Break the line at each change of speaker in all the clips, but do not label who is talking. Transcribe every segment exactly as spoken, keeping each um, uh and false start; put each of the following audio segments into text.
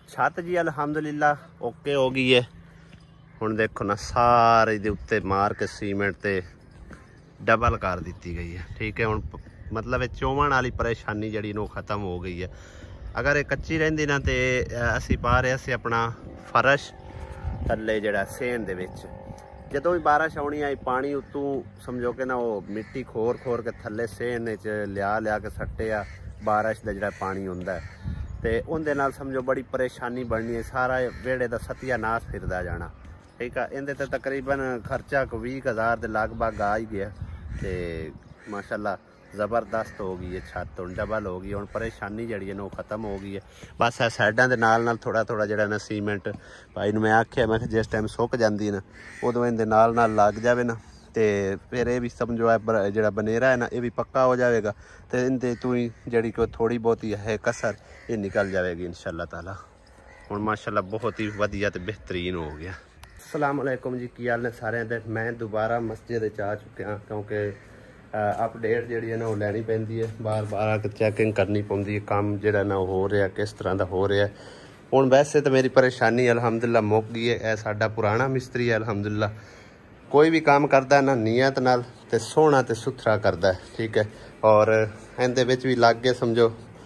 छत जी अलहमदुलिल्ला ओके हो गई है। हुण देखो ना सारे दे उत्ते मार के सीमेंट ते डबल कर दी गई है। ठीक है, हुण मतलब चोवन वाली परेशानी जी खत्म हो गई है। अगर ये कच्ची रहिंदी ना तो असी पा रहे से अपना फर्श थले जड़ा सेन दे विच जदों भी बारिश आनी आई पानी उतों समझो कि ना वो मिट्टी खोर खोर के थले सेन च लिया लिया के सट्टिया बारिश का जड़ा पानी हुंदा है ते उहदे नाल समझो बड़ी परेशानी बननी है। सारा वेड़े का सत्यानाश फिरदा जाना। ठीक है, इहदे ते तकरीबन खर्चा को बीस हज़ार के लगभग आ ही गया ते माशाल्लाह ज़बरदस्त हो गई है। छत हुण डबल हो गई। हुण परेशानी जी है खत्म हो गई है। बस है साइडों के नाल नाल थोड़ा थोड़ा जड़ा ना सीमेंट भाई मैं आख्या मैं जिस टाइम सुक जाती ना उदों इहदे नाल नाल लग जाए ना तो फिर ये भी समझो है जड़ा बनेरा है ना ये भी पक्का हो जाएगा तो इनते तू ही जी कोई थोड़ी बहुत ही है कसर ये निकल जाएगी इंशाअल्लाह ताला। हुण माशाअल्लाह बहुत ही वधिया तो बेहतरीन हो गया। अस्सलाम वालेकुम जी, की हाल ने सारे दे। मैं दोबारा मस्जिद आ चुके हाँ क्योंकि अपडेट जी ना वो लैनी पैंदी है। बार बार आके चैकिंग करनी पौंदी है काम जो ना हो रहा किस तरह का हो रहा है। हुण वैसे तो मेरी परेशानी अलहमदुलिल्लाह मुक गई है। यह साडा पुराना मिस्त्री है अलहमदुलिल्लाह, कोई भी काम करता ना नीयत नाल ते सोहना ते सुथरा करता है। ठीक है, और इहदे विच भी लग के समझो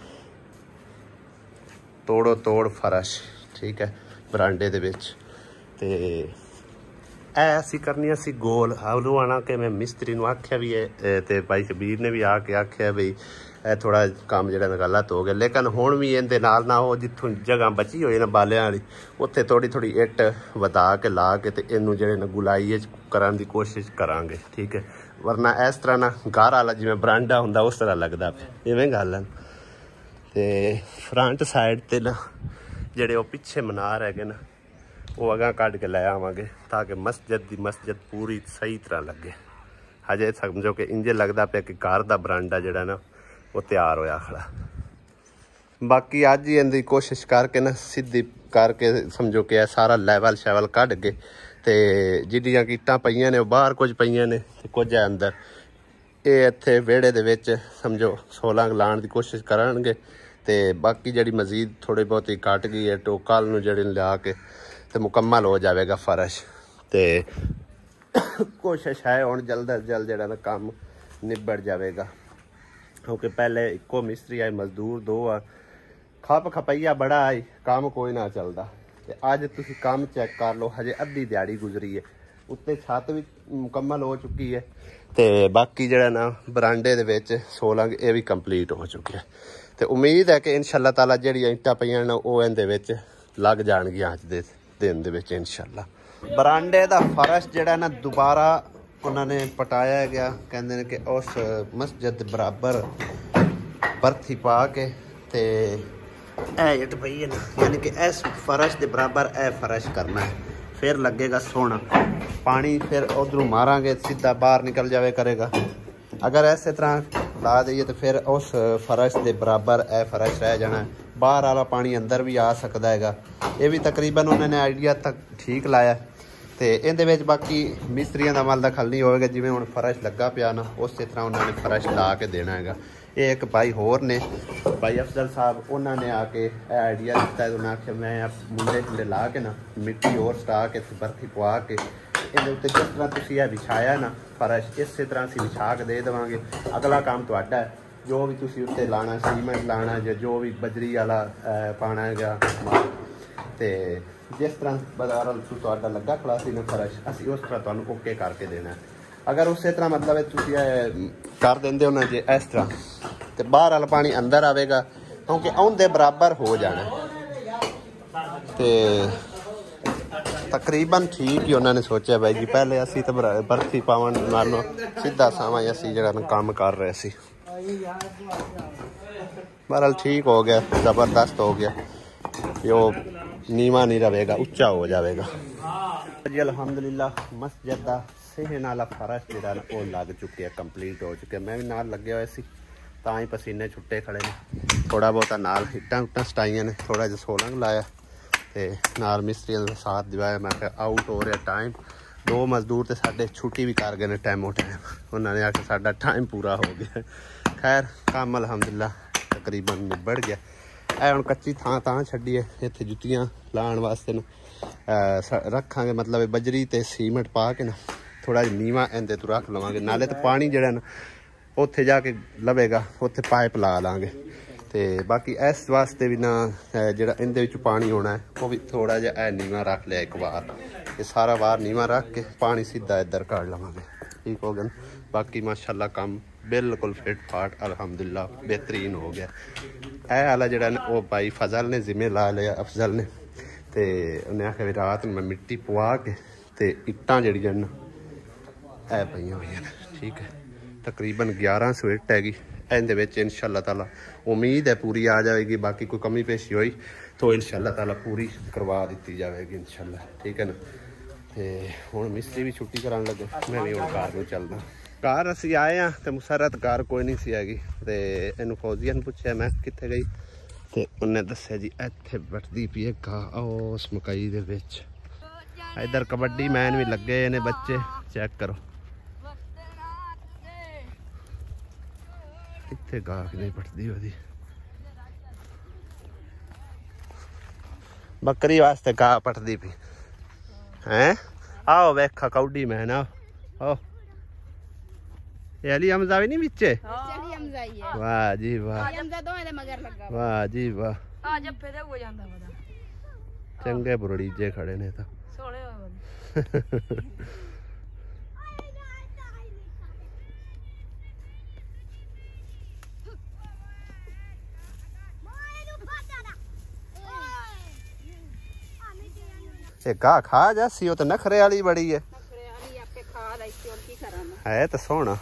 तोड़ो तोड़ फर्श। ठीक है, बरांडे दे विच ते ऐ असी करनी असी गोल आलू आना कि मैं मिस्त्री नूं आख्या भी है तो भाई शबीर ने भी आके आख्या बई ए थोड़ा काम जो गलत हो गया। लेकिन हुण भी इहदे नाल ना हो जिथों जगह बची हुई ना बालियां वाली उत्थे थोड़ी थोड़ी इट वधा के ला के ते इनू जिहड़े ना गुलाई करन दी कोशिश करांगे। ठीक है, वरना इस तरह ना घर वाला जिवें बरांडा हुंदा उस तरह लगदा पे इवें गल है। ते फ्रंट साइड ते ना जिहड़े ओह पिछे मनार हैगे ना वो अगां कढ़ के लै आवांगे ताकि मस्जिद दी मस्जिद पूरी सही तरह लगे। हजे समझो कि इंजे लगदा पिया कि घर दा बरांडा जिहड़ा ना वो तैयार होया खड़ा। बाकी अज ही इहदी कोशिश करके ना सीधी करके समझो कि सारा लैवल शैवल कढ़ के ते जिहड़ियां ईटां पईयां ने बाहर कुछ पईयां ने ते कुछ है अंदर ये इत्थे विहड़े दे विच समझो सोलह लाने की कोशिश करनगे ते बाकी जिहड़ी मजीद थोड़ी बहुत ही कट गई है टो कल नूं जिहड़े लिया के तो मुकम्मल हो जाएगा फर्श। तो कोशिश है हुण जल्द अज जल्द जरा ना काम निबड़ जाएगा क्योंकि पहले इको मिस्त्री आए मजदूर दो आ खप खपैया बड़ा आई काम कोई ना चलता। तो अज तुसीं काम चेक कर लो हजे अद्धी दिहाड़ी गुजरी है उत्ते छत भी मुकम्मल हो चुकी है तो बाकी जरा ना बरांडे दे विच सोलह ये भी कंप्लीट हो चुकी है। तो उम्मीद है कि इंशाअल्लाह ताला जिहड़ियां ईंटां पईयां ने वो इहदे विच लग जाणगियां अज दे दिन दे विच इंशाअल्लाह। बरांडे दा फर्श जिहड़ा ना दोबारा उन्होंने पटाया गया कहंदे ने कि उस मस्जिद बराबर बरथी पा के ते ऐ इट पई है ना यानी कि इस फर्श के बराबर ए फर्श करना है फिर लगेगा सोहना। पानी फिर उधरों मारांगे सीधा बाहर निकल जावे करेगा। अगर इस तरह ला दईए तो फिर उस फर्श के बराबर ए फर्श रह जाना है। बाहर वाला पानी अंदर भी आ सकता है। ये भी तकरीबन उन्होंने आइडिया तक ठीक लाया तो ये बाकी मिस्त्रियों का मल दखल नहीं होएगा। जिवें हुण फर्श लगा पिया ना उस तरह उन्होंने फर्श ला के देना है। ये एक भाई होर ने भाई अफजल साहब उन्होंने आके आइडिया दिता है। उन्हें आख्या मैं मुंडे जुंडे ला के ना मिट्टी और सटा के बर्फी पवा के ये उत्ते जिस तरह तुसीं यह बिछाया ना फर्श इस तरह असीं बिछा के दे देवांगे। अगला काम तुहाडा है जो भी तुसीं उत्ते लाना सीमेंट लाना या जो भी बजरी वाला पाना है तो जिस तरह बाजार तुहाडा लगा खड़ा सी ना फर्श असीं उस तरह तुहानूं ओके करके देना है। अगर उस तरह मतलब तुसीं कर देंदे हो ना जे इस तरह तो बाहर वाला पानी अंदर आएगा क्योंकि औंदे बराबर हो जाना तो तकरीबन ठीक ही उन्होंने सोचा भाई जी। पहले असी तो बर्फी पावन नालों सीधा सावा असी जरा काम कर रहे सी। बहरहाल ठीक हो गया ज़बरदस्त हो गया। यो नीवा नहीं रहेगा उच्चा हो जाएगा जी। अल्हम्दुलिल्लाह मस्जिद का सेहन वाला फर्श जो वो लग चुके है कंप्लीट हो चुके। मैं भी नाल लगे हुए सी तां ही पसीने छुट्टे खड़े ने। थोड़ा बहुता नाल हिट्टां हुट्टां सटाइयां ने थोड़ा जिहा सोलंग लाया ते नाल मिस्त्रियों का साथ दिवाया। मैं आउट हो रहा टाइम दो मजदूर तो साढ़े छुट्टी भी कर गए टाइमो टाइम उन्होंने आके साडा टाइम पूरा हो गया। खैर काम अलहमदुलिल्लाह तकरीबन निबड़ गया। ਇਹ ਹੁਣ ਕੱਚੀ ਥਾਂ ਤਾਂ ਛੱਡੀ ਹੈ, ਇੱਥੇ ਜੁੱਤੀਆਂ ਲਾਉਣ ਵਾਸਤੇ ਨਾ ਰੱਖਾਂਗੇ, ਮਤਲਬ ਬਜਰੀ ਤੇ ਸੀਮੈਂਟ ਪਾ ਕੇ ਨਾ ਥੋੜਾ ਜਿਹਾ ਨੀਵਾਂ ਇਹਦੇ ਤੋਂ ਰੱਖ ਲਵਾਂਗੇ, ਨਾਲੇ ਤਾਂ ਪਾਣੀ ਜਿਹੜਾ ਨਾ ਉੱਥੇ ਜਾ ਕੇ ਲਵੇਗਾ, ਉੱਥੇ ਪਾਈਪ ਲਾ ਲਾਂਗੇ। ਤੇ ਬਾਕੀ ਇਸ ਵਾਸਤੇ ਵੀ ਨਾ ਜਿਹੜਾ ਇਹਦੇ ਵਿੱਚ ਪਾਣੀ ਹੋਣਾ ਉਹ ਵੀ ਥੋੜਾ ਜਿਹਾ ਇਹ ਨੀਵਾਂ ਰੱਖ ਲਿਆ ਇੱਕ ਵਾਰ, ਇਹ ਸਾਰਾ ਵਾਰ ਨੀਵਾਂ ਰੱਖ ਕੇ ਪਾਣੀ ਸਿੱਧਾ ਇੱਧਰ ਕੱਢ ਲਵਾਂਗੇ, ਠੀਕ ਹੋ ਗਿਆ। ਬਾਕੀ ਮਾਸ਼ਾਅੱਲਾ ਕੰਮ ਬਿਲकुल फिट फाट अल्हम्दुलिल्लाह बेहतरीन हो गया। ਇਹ वाला ਜਿਹੜਾ ਨਾ ਉਹ ਭਾਈ ਫਜ਼ਲ ਨੇ ਜ਼ਿੰਮੇ ਲਾ ਲਿਆ, ਅਫਜ਼ਲ ਨੇ, ਤੇ ਉਹਨੇ ਆਖਿਆ ਵੀ ਰਾਤ ਨੂੰ ਮੈਂ ਮਿੱਟੀ ਪਵਾ ਕੇ ਤੇ ਇੱਟਾਂ ਜਿਹੜੀਆਂ ਨਾ ਇਹ ਪਈਆਂ ਹੋਈਆਂ ਨੇ, ਠੀਕ ਹੈ। ਤਕਰੀਬਨ ਗਿਆਰਾਂ ਸੌ ਇੱਟ ਹੈਗੀ ਇਹਦੇ ਵਿੱਚ, ਇਨਸ਼ਾ ਅੱਲਾਹ ਤਾਲਾ ਉਮੀਦ ਹੈ ਪੂਰੀ ਆ ਜਾਵੇਗੀ। ਬਾਕੀ ਕੋਈ ਕਮੀ ਪੇਸ਼ੀ ਹੋਈ ਤਾਂ ਇਨਸ਼ਾ ਅੱਲਾਹ ਤਾਲਾ ਪੂਰੀ ਕਰਵਾ ਦਿੱਤੀ ਜਾਵੇਗੀ ਇਨਸ਼ਾ ਅੱਲਾਹ, ਠੀਕ ਹੈ ਨਾ। ਤੇ ਹੁਣ ਮਿਸਤਰੀ ਵੀ ਛੁੱਟੀ ਕਰਾਉਣ ਲੱਗੇ, ਮੈਂ ਵੀ ਹੁਣ ਘਰ ਨੂੰ ਚੱਲਦਾ। ਘਰ ਅਸੀਂ ਆਏ ਹਾਂ ਤੇ ਮੁਸਰਤ ਘਰ ਕੋਈ ਨਹੀਂ ਸੀ ਹੈਗੀ, ਤੇ ਇਹਨੂੰ ਫੌਜ਼ੀਆ ਨੂੰ ਪੁੱਛਿਆ ਮੈਂ ਕਿੱਥੇ ਗਈ, ਤੇ ਉਹਨੇ ਦੱਸਿਆ ਜੀ ਇੱਥੇ ਵੱਟਦੀ ਪਈ ਹੈ ਘਾਹ ਉਸ ਮਕਈ ਦੇ ਵਿੱਚ। ਇੱਧਰ ਕਬੱਡੀ ਮੈਨ ਵੀ ਲੱਗੇ ਨੇ ਬੱਚੇ, ਚੈੱਕ ਕਰੋ ਇੱਥੇ ਘਾਹ ਕਿਵੇਂ ਵੱਟਦੀ ਉਹਦੀ। ਬੱਕਰੀ ਵਾਸਤੇ ਘਾਹ ਪੱਟਦੀ ਪਈ ਹੈ। ਆਓ ਵੇਖਾ ਕੌਡੀ ਮੈਨ, ਆਓ ਆਓ। अली हमजा भी नहीं बिचे, वाह जी वाह, वाह जी वाह, चंगे बुरड़ीजे खड़े ने तो। घाह खा जासी, तो नखरे वाली बड़ी है, है तो सोहना।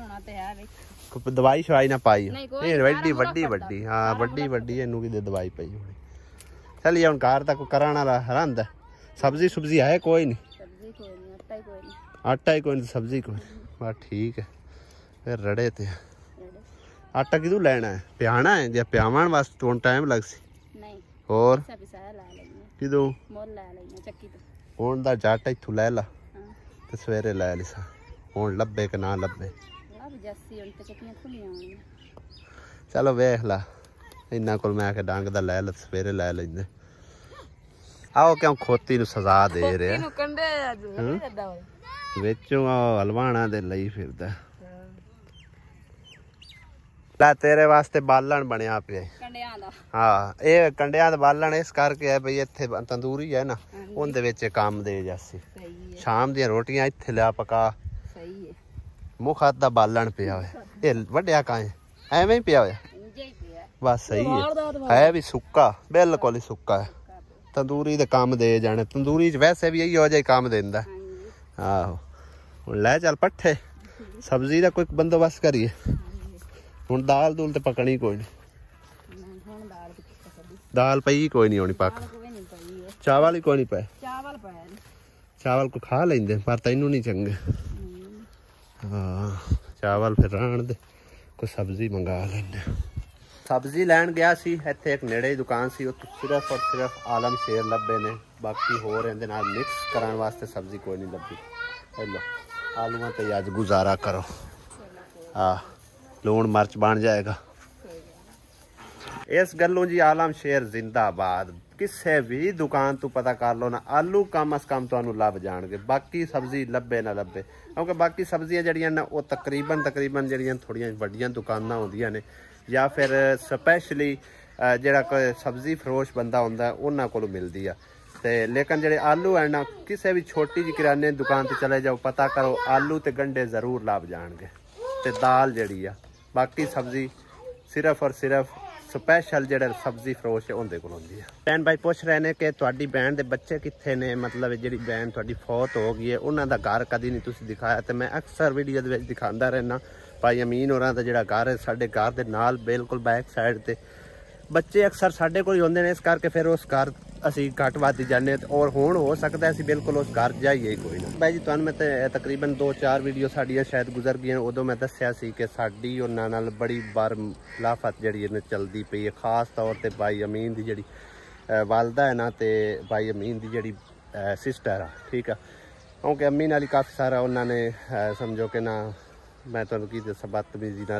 दवाई शवाई ना पाई वड्डी वड्डी वड्डी, हाँ वड्डी वड्डी इनू कि दवाई पाई होनी। चलिए हम घर तक कराना रहा। सब्जी सुब्जी है कोई नहीं, आटा ही कोई नहीं, सब्जी कोई नहीं, बस ठीक है। फिर रड़े थे आटा किदू लेना है, प्याना है या प्यावन वास्ते तो टाइम लग सी और किदू हुण दा जट इथों लै ला ते सवेरे लै ली सा, हुण लब्बे कि ना लब्बे चलो वेख ला। इन्ना कोल मैं आके डंग दा लै ला सवेरे लै लेंदे। आओ क्यों खोती नूं सजा दे रहा विचों हलवाना दे लई फिरदा। ला तेरे वास्ते बालन बनया पिया, हाँ ये कंडियां दा बालन इस करके है बई इत्थे तंदूरी है ना, उहदे विच काम दे जासी। शाम दी रोटियां इत्थे लिया पका, मुखात दा बालन पिया होया, ये वड्डिया काए एवें ही पिया होया, बस सही है। है भी सुक्का, बिल्कुल ही सुक्का है। तंदूरी दे काम दे जाने, तंदूरी च वैसे भी यही हो जाए काम देंदा। आहो हुण लै चल पट्ठे, सब्जी दा कोई बंदोबस्त करिए। हुण दाल दूल ते पकनी कोई नहीं, दाल पई कोई नहीं होनी पक, चावल ही कोई नहीं पाए, चावल को खा लेंदे पर तैनू नहीं चंगे। हाँ चावल फिर रहन दे, कोई सब्जी मंगा लेंदे। सब्जी लैन गया सी, इत्थे एक नेड़े दुकान सी, उत्थे सिर्फ और सिर्फ आलम शेर लब्बे ने, बाकी होर इहदे नाल मिक्स करन वास्ते सब्जी कोई नहीं लब्भी। लो आलूआं ते अज गुजारा करो, हाँ लूण मिर्च बन जाएगा। इस गलों जी आलम शेर जिंदाबाद। किसी भी दुकान तो पता कर लो ना, आलू कम अस कम तुहानू लभ जाणगे, बाकी सब्जी लब्बे ना लब्बे, क्योंकि बाकी सब्जियां जड़ियां ना वो तकरीबन तकरीबन जड़ियां थोड़ियां वड्डियां दुकानां होंदियां ने, या फिर स्पैशली जिहड़ा कोई सब्जी फरोश बंदा हुंदा है उन्हां कोलों मिलदी आ। ते लेकिन जिहड़े आलू है ना, किसी भी छोटी जी किराने दुकान ते चले जाओ, पता करो आलू ते गंढे जरूर लभ जाणगे, ते दाल जिहड़ी आ, बाकी सब्जी सिर्फ और सिर्फ स्पैशल जिहड़े सब्जी फरोश है उहदे कोल हुंदी है। भैन भाई पुछ रहे ने कि तुहाडी भैन दे बच्चे कित्थे ने, मतलब जिहड़ी भैन तुहाडी फौत हो गई है उन्हां दा घर कदी नहीं तुसीं दिखाया, ते मैं अक्सर वीडियो दे विच दिखांदा रहना। भाई अमीन होरां दा जिहड़ा घर है साडे घर दे नाल बिल्कुल बैक साइड ते, बच्चे अक्सर साडे कोल हुंदे ने, इस करके फिर उस घर असी घट वध जाने, और हुण हो सकता है असी बिल्कुल उस घर जाइए कोई ना। भाई जी तुहानूं मैं ते तकरीबन दो चार वीडियो साडियां शायद गुजर गई, उदों मैं दस्सिया सी कि साडी उन्हां नाल बड़ी बार लाफत जिहड़ी इन्हें चलदी पई है, खास तौर ते भाई अमीन दी जिहड़ी वालदा है ना, ते भाई अमीन दी जिहड़ी सिस्टर आ, ठीक है, क्योंकि अम्मी नाल काफ़ी सारा उन्होंने समझो कि ना मैं तुहानूं की दस्सां बदतमीजी नाल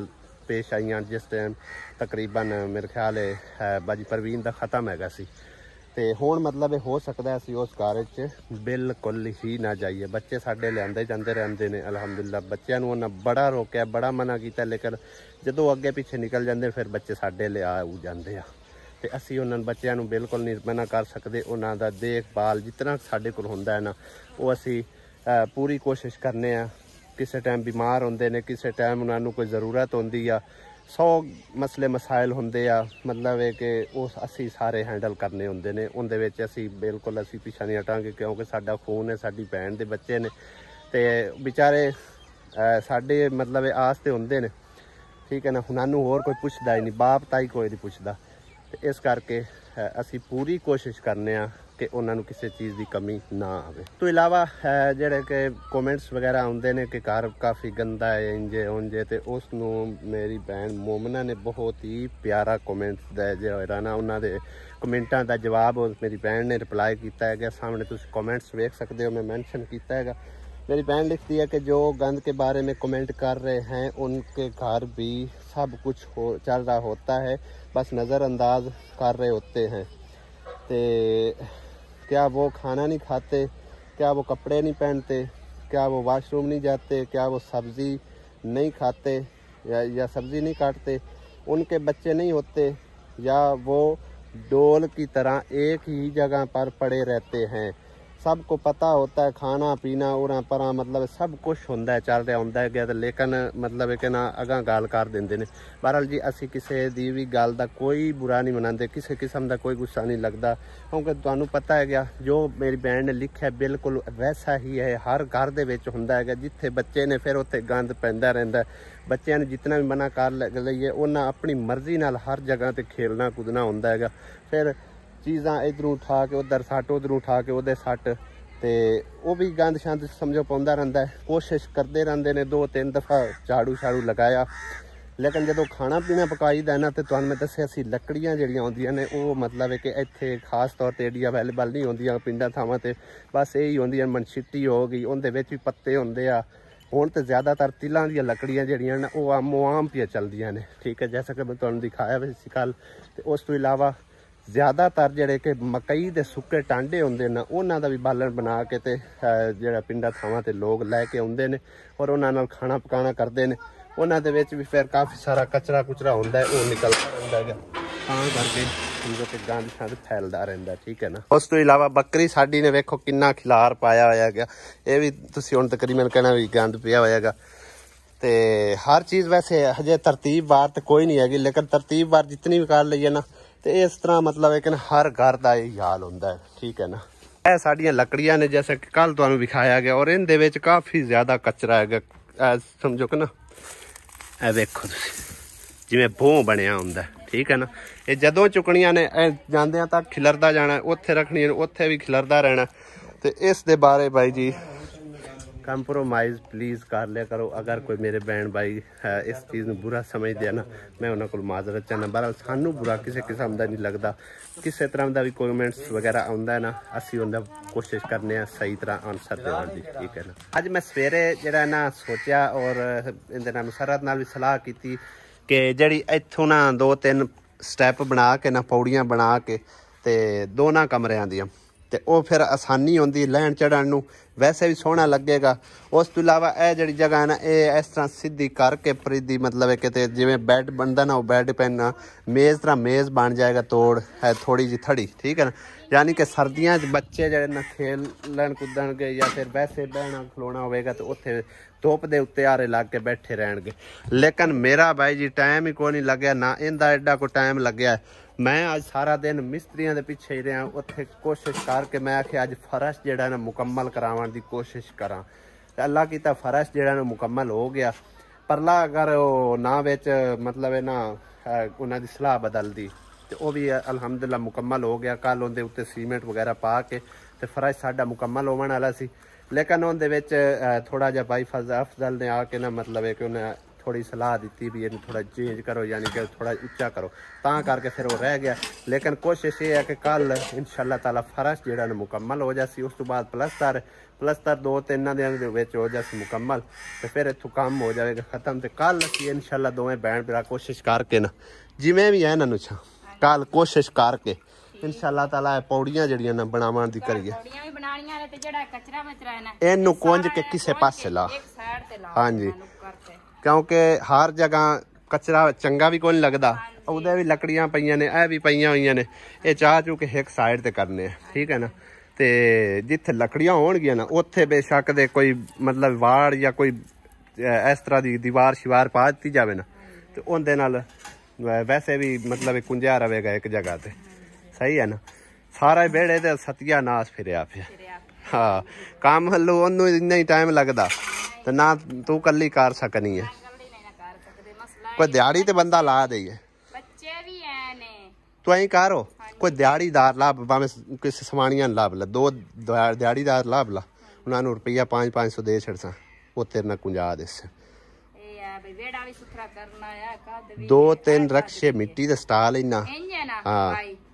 पेश आईयां जिस टाइम तकरीबन मेरे ख्याल है बाजी परवीन का ख़त्म हैगा सी ते हुण मतलब हो सकता है असी उस घर च बिल्कुल ही ना जाइए। बच्चे साडे लिआंदे जांदे रहंदे ने अलहमदुलिल्लाह। बच्चों नूं उन्हां बड़ा रोकिया बड़ा मना किया लेकिन जदों अगे पिछे निकल जांदे फिर बच्चे साडे ले आ जांदे आ ते असी उन्हां बच्चों नूं बिल्कुल नहीं मना कर सकते। उन्हां दा देखभाल जितना साडे कोल हुंदा है ना वो असी पूरी कोशिश करने आ। किसी टाइम बीमार होंदे ने किसी टाइम उन्हां नूं कोई ज़रूरत होंदी आ सौ मसले मसाइल होंदे आ मतलब है कि उस असी सारे हैंडल करने होंदे ने उहदे विच असी बिल्कुल असी पिछा नहीं हटांगे क्योंकि साडा खून है साडी भैन दे बच्चे ने ते बेचारे साडे मतलब आस ते हुंदे ने ठीक है ना। उन्होंने होर कोई पुछदा ही नहीं बाप ताई कोई नहीं पुछदा ते इस करके असी पूरी कोशिश करने आ कि उन्होंने किसी चीज़ की कमी ना आवे। तो इलावा जेड़े कि कमेंट्स वगैरह आउंदे ने कि घर काफ़ी गंदा है इंजे उंजे ते उसनूं मेरी भैन मोमना ने बहुत ही प्यारा कमेंट्स दा जेड़ा ना उन्हां दे कमेंटां दा जवाब मेरी भैन ने रिप्लाई किया है। सामने तुसीं कमेंट्स वेख सकते हो मैं मैंशन किया है। मेरी बहन लिखती है कि जो गंद के बारे में कमेंट कर रहे हैं उनके घर भी सब कुछ हो चल रहा होता है बस नज़रअंदाज कर रहे होते हैं। तो क्या वो खाना नहीं खाते, क्या वो कपड़े नहीं पहनते, क्या वो वाशरूम नहीं जाते, क्या वो सब्ज़ी नहीं खाते या या सब्ज़ी नहीं काटते, उनके बच्चे नहीं होते या वो डोल की तरह एक ही जगह पर पड़े रहते हैं। सबको पता होता है खाना पीना उरा परा मतलब सब कुछ होंदा है चल रहा होंदा है गया लेकिन मतलब कि ना अगां गल कर देंदे ने। बहरहाल जी असी किसी दी भी गल दा कोई बुरा नहीं मनाते किसी किस्म का कोई गुस्सा नहीं लगता क्योंकि तुहानूं पता है गया जो मेरी बहन ने लिखा बिल्कुल वैसा ही है। हर घर दे विच हुंदा है जिथे बच्चे ने फिर उत्थे गंद पैंदा रहिंदा है। बच्चों ने जितना भी मना कर लईए उन्हें अपनी मर्जी नाल हर जगह ते खेलना कूदना हुंदा है। फिर चीज़ां इधरों उठा के उधर सट उधरों उठा के उधर सट ते वो भी गंद शंद समझो पाउंदा रहिंदा है। कोशिश करते रहंदे ने दो तीन दफ़ा झाड़ू झाड़ू लगाया लेकिन जो खाना पीना पकाईदा ना तो तुहानूं मैं दस्सिया सी लकड़ियां जिहड़ियां आउंदियां ने वो मतलब है कि इत्थे खास तौर पर एडी अवेलेबल नहीं होंदियां पिंडां थावां ते बस यही होंदियां मनशिट्टी हो गई उहदे विच भी पत्ते होंदे आ। हुण तो ज़्यादातर तिलां दी लकड़ियां जिहड़ियां ने वो आमो आम पिया चलदियां ने ठीक है जैसा कि मैं तुहानूं दिखाया भी सी कल। ते उस तो इलावा ज़्यादातर जेडे कि मकई के सुक्के टांडे होंदे ने उन्हां दा भी बालन बना के ते जेड़ा पिंडां थावां ते लोग लैके आउंदे ने और उन्हां नाल खाना पकाना करदे ने। उन्हां दे विच भी फिर काफ़ी सारा कचरा कुचरा होंदा है वो निकलदा रहिंदा है तां करके समझो कि गंद शंद फैलदा रहिंदा ठीक है ना। उस तो इलावा बकरी साडी ने वेखो किन्ना खिलार पाया होया गया ये भी तुसीं हुण तकरीबन कहना भी गंद पिया होया गा। ते हर चीज़ वैसे हजे तरतीबवार तो कोई नहीं हैगी लेकिन तरतीबवार जितनी भी कर लईए ना तो इस तरह मतलब है कि हर घर का यही हाल होंदा है ठीक है ना। यह साड़ियाँ लकड़ियाँ ने जैसे कि कल तुहानूं विखाया गया और इनदे विच काफ़ी ज़्यादा कचरा है समझो कि ना ए वेखो तुसीं जिवें भों बनिया हुंदा ठीक है ना। ये जदों चुकनियां ने जांदियां तक खिलरदा जाना उत्थे रखनियां उत्थे भी खिलरदा रहना। तो इस दे बारे भाई जी कंप्रोमाइज़ प्लीज़ कर लिया करो। अगर कोई मेरे बहन भाई है इस चीज़ में बुरा समझते हैं ना मैं उन्होंने को माजरत चाहना। बहरहाल सानू बुरा किसी किस्म का नहीं लगता किसी तरह का भी कमेंट्स वगैरह आता है ना असी उनका कोशिश करने सही तरह आंसर देने की ठीक है ना। अज मैं सवेरे जरा ना सोचा और इनके नाल मुसरत नाल भी सलाह की कि जी इत्थों ना दो तीन स्टैप बना के ना पौड़ियाँ बना के ते दो ना कमरियां दियां तो वो फिर आसानी होंगी लैन चढ़न नूं वैसे भी सोहना लगेगा। उस तो इलावा यह जी जगह है ना ये इस तरह सीधी करके परिधी मतलब कि जिमें बैड बनता ना वो बैड पैना मेज़ तरह मेज़ बन जाएगा तोड़ है थोड़ी जी थड़ी ठीक है ना। यानी कि सर्दियों बच्चे जो ना खेलन कूदन गए या फिर वैसे बहना खलोना होगा तो उत्थे धुप के उत्ते आरे ला के बैठे रहनगे। लेकिन मेरा भाई जी टाइम ही कोई नहीं लग्या ना इनका एडा को टाइम लग्या। मैं अज सारा दिन मिस्त्रियों के पिछे ही रहा उत्थे कोशिश करके मैं आखिया अज फर्श जोड़ा ना मुकम्मल कराने की कोशिश करा। अल्लाह की तो फर्श जोड़ा ना मुकम्मल हो गया परला अगर वो ना बिच मतलब है ना उन्होंने सलाह बदलती तो वह भी अलहमदुलिल्लाह मुकम्मल हो गया। कल उनके उत्ते सीमेंट वगैरह पा के तो फर्श साडा मुकम्मल होने वाला सी लेकिन उनके थोड़ा जहा भाई फज अफजल ने आके ना मतलब है कि उन्हें थोड़ी सलाह दी भी इन्हें थोड़ा चेंज करो यानी कि थोड़ा उच्चा करो तां करके फिर वो रह गया। लेकिन कोशिश ये है कि कल इंशाअल्लाह ताला फर्श जिहड़ा ना मुकम्मल हो जासी उस तो बाद प्लस्तर प्लस्तर दो तीन दिन दे विच हो जासी मुकम्मल तो फिर इत्थों काम हो जाएगा खत्म। तो कल असीं इंशाअल्लाह दोवें भैन भरा कोशिश करके ना जिवें भी है ना नुछा कल कोशिश करके इंशाअल्लाह ताला पौड़ियां जड़ियां ना बनावन दी करिए
पौड़ियां भी बनाणियां ने ते जेड़ा कचरा बचरा है ना
इनू कुंज के किसे पासे ला
एक साइड ते ला। हां जी
क्योंकि हर जगह कचरा चंगा भी कोई नहीं लगदा उहदे भी लकड़ियां पईयां ने ए भी पईयां होईयां ने ये चाह चू के एक साइड ते करने ठीक है ना। ते जिथे लकड़ियां होणगियां ना उत्थे बेशक दे कोई मतलब वाड़ या कोई इस तरह दी दीवार शिवार पा दी जावे ना ते उहदे नाल वैसे भी मतलब कुंजिया रहेगा एक जगह ते सही है ना। सारा बेड़े ते सतिया नास फिरिया पे हाँ काम हल्लो ओनू इन्ना ही टाइम लगदा ते ना तू कल्ली कर सकनी है कोई दिहाड़ी ते बंदा ला देइए
बच्चे भी हैं ने
तू ऐं करो कोई दिहाड़ीदार लाभ भावें किसी समानिया लाभ ला दो दिहाड़ीदार लाभ ला उन्होंने रुपया पाँच पाँच सौ दे छड़सा वो तेरे ना कुंजा देस दो तीन रक्शे मिट्टी दे स्टाल इना हाँ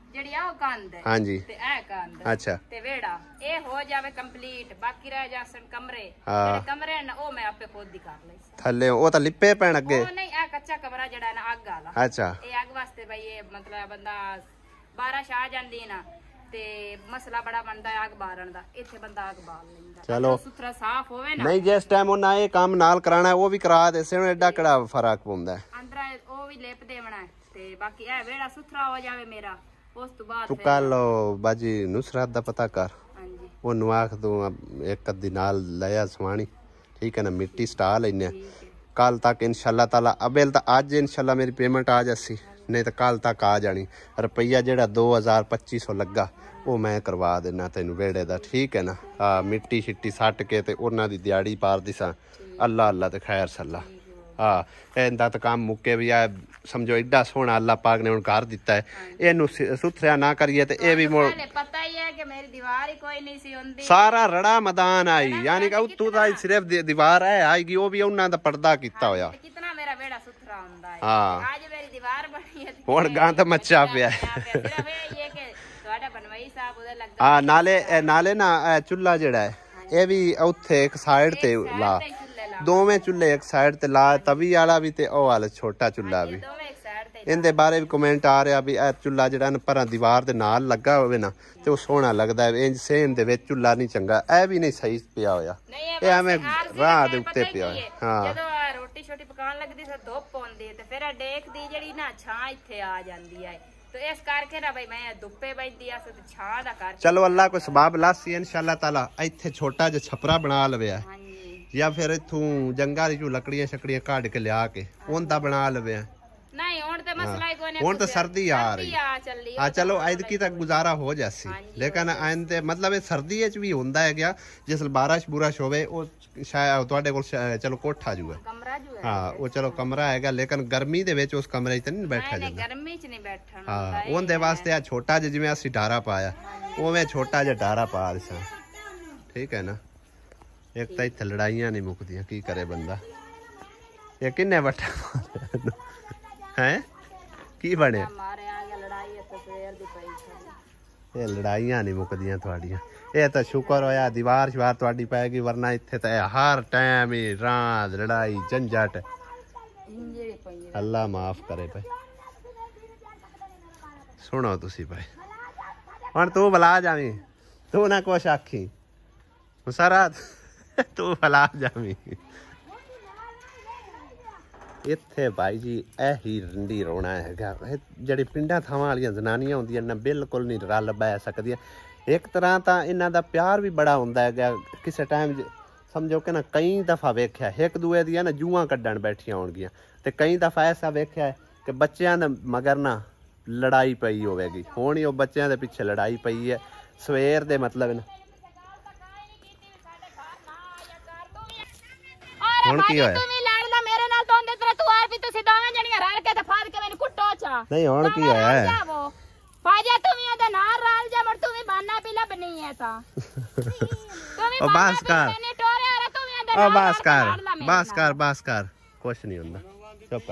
हाँ जी अच्छा
ते वेड़ा ए हो जावे कंप्लीट बाकी रह जासन कमरे जेड़े कमरे न ओ मैं आपे खुद ही कर लई
थल्ले ओ ता लिपे पैण अगे
ओ नहीं आ कच्चा कमरा जेड़ा ना अग वाला
अच्छा
ए अग वास्ते भाई ये मतलब बंदा बारिश आ जांदी ना ते मसला बड़ा बनदा है अग बारण दा इथे बंदा अग बाल लेंदा
चलो
सुथरा साफ होवे ना
नहीं जिस टाइम ओना ए काम नाल कराना है वो भी करा दे से एडा कड़ा फर्क हुंदा है
अंदर ओ भी लेप देवना है ते बाकी ए वेड़ा सुथरा हो जावे मेरा उस तो बाद
तू कल बाजी नुसरत दा पता कर
हां जी
वो नुआख तू एक अद्धी नाल लया सवाणी ठीक है ना मिट्टी स्टाल लेने कल तक इंशाल्लाह ताला अबेल तो आज इंशाल्लाह मेरी पेमेंट आ जासी नहीं तो कल तक आ जानी रुपया जेड़ा दो हजार पच्ची सौ लगा वो मैं करवा देना तेन वेड़े दा ठीक है ना हाँ मिट्टी शिट्टी सट के ते उन्हां दी दिहाड़ी पार दिसा अल्लाह अल्लाह ते खैर सल्ला हाँ इनका तो काम मुक्के भी है समझो एडा सोहना अल्लाह पाक ने घर दिता है इनू सुथरिया ना करिए ते ए भी मोड़
पता ही है कि मेरी दीवार ही कोई नहीं सी हुंदी
सारा रड़ा मैदान आई यानी कि तू तो सिर्फ दीवार है आएगी वो भी उन्हां दा पर्दा कीता होया
कितना मेरा बेड़ा सुथरा हुंदा है
हां
आज मेरी दीवार बनी है
हुण गां ते मच्चा पिया
सिर्फ ये कि ਤੁਹਾਡਾ बनवाई साहब उधर लगदा
हां नाले नाले ना चुल्ला जेड़ा है ए भी उत्थे एक साइड ते ला दोवें चुल्ले एक साइड ते ला तवी वाला भी ते ओ वाला छोटा चुल्ला भी इनदे बारे भी कमेंट आ रहा भी ए चुल्ला जेड़ा न पर दीवार दे नाल लगा होवे ना ते ओ सोहना लगदा है इंज सेम दे विच चुल्ला नहीं चंगा ए भी नहीं सही पिया होया ए हमें राह दे उत्ते पिया हां
जदों रोटी छोटी पकान लगदी से धुप पौंदी ते फिर डेक दी जेड़ी ना छां इत्थे आ जांदी है तो इस करके ना भाई मैं धुप्पे बैठी आ ते छां दा कर
चलो अल्लाह को सबाब लासी इंशाअल्लाह ताला इत्थे छोटा जिहा छपरा बना लवे या फिर इथों जंगा दी लकड़ियां शकड़ियां काट के लिया के उनदा बना लवे
नहीं हुण ते मसला ही कोई नहीं
हुण तो सर्दी आ रही हां चलो ऐदकी तक गुजारा हो जासी लेकिन आंदे मतलब ये सर्दी च भी हुंदा है क्या जिस बारिश बुराश होवे ओ शायद तुहाडे कोल चलो कोठा जूगा
कमरा जो है
हां वो चलो कमरा हैगा लेकिन गर्मी दे विच उस कमरे च नहीं बैठा जांदा
गर्मी च नहीं बैठण
हां उनदे वास्ते आ छोटा जिवें असी डारा पाया ओवें छोटा जिहा डारा पा दिसा ठीक है ना एक तो इत्थे लड़ाइयां नहीं मुकदियां की करे बंदा ये किन्ने बट्टा हैं की बने ये लड़ाइयां नहीं मुकदियां थोड़ियां ये तो शुक्र होया दीवार शिवार थोड़ी पैगी वरना इत्थे तो हर टाइम ही रात लड़ाई झंझट अल्लाह माफ करे भाई सुनो तुसी भाई हुण तू बुला जावी तू ना कुछ आखी सारा तू बुला जावी इत्थे भाई जी यही रंडी रोना है जड़ी पिंडा थावां वालियां जनानियां होंदियां ना बिल्कुल नहीं रल बह सकदियां एक तरह तो इन्हां दा प्यार भी बड़ा हुंदा है किसी टाइम समझो कि ना कई दफ़ा वेख्या एक दूए दी ना जूआं कड्डण बैठियां होणगियां ते कई दफ़ा ऐसा वेख्या है कि बच्चों दे मगर ना लड़ाई पई होवेगी हुण ही बच्चों के पिछे लड़ाई पई है सवेर दे मतलब ना हुण की होया नहीं हुण की होया
फाजा तुम ये नार राल जा मर तुम बाना पिला बनी है ता तुम
ओ बस कर ओ बस कर बस कर बस कर कुछ नहीं होंदा चुप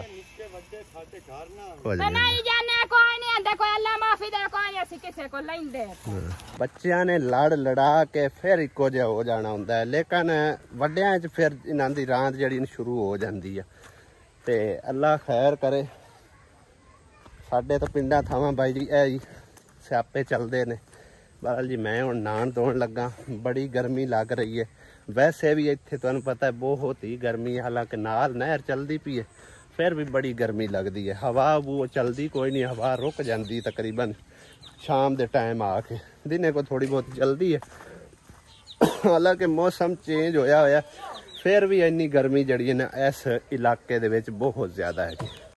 नहीं जाने कोई नहीं आंदा कोई अल्लाह माफी दे कोई नहीं असि किसे को लैंदे
बच्चियां ने लड़ लड़ा के फिर इक्को जिहा हो जाना हुंदा है लेकिन वड्डियां च फिर इन्हां दी रांद जेहड़ी शुरू हो जांदी है ते अल्लाह खैर करे साडे तो पिंडां थावां बाई जी ऐ स्यापे चलदे ने बहरहाल जी मैं हुण नान धोण लगा बड़ी गर्मी लग रही है वैसे भी इत्थे तुहानूं पता है बहुत ही गर्मी है हालांकि नाल नहर चलदी पई है फिर भी बड़ी गर्मी लगती है हवा वो चलती कोई नहीं हवा रुक जाती तकरीबन शाम के टाइम आके दिने को थोड़ी बहुत चलती है हालांकि मौसम चेंज होया होया फिर भी इन्नी गर्मी जड़ी है ना इस इलाके दे विच बहुत ज़्यादा है।